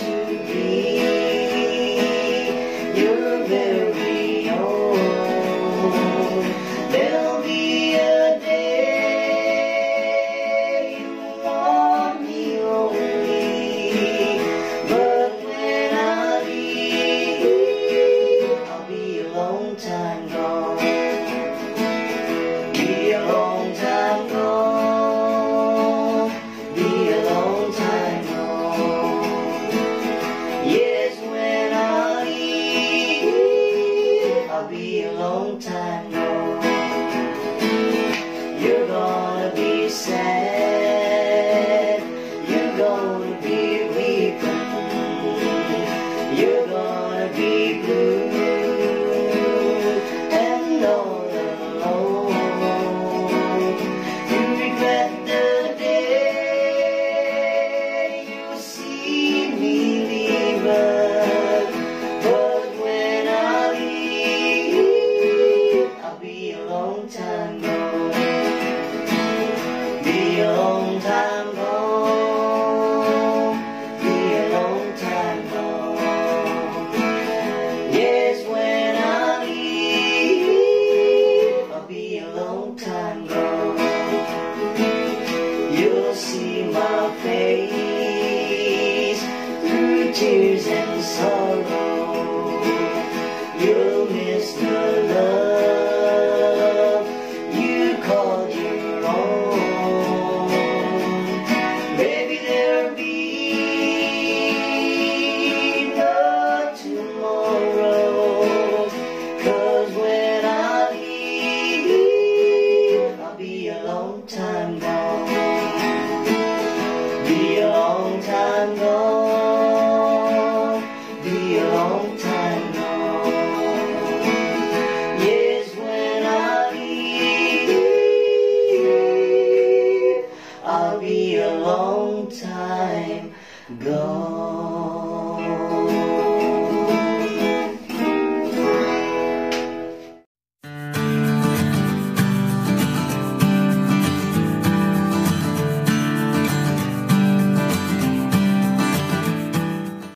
to be your very own. There'll be a day you want me only, but when I leave, I'll be a long time gone. Be a long time gone. Be a long time gone. Yes, when I leave, I'll be a long time gone. You're gonna be sad. You're gonna be weeping. You're gonna be blue and all alone. You regret the day you see me leaving, but when I leave, I'll be a long time gone. Be a long time gone. Be a long time gone. Yes, when I leave, I'll be a long time gone. You'll see my face through tears and sorrow.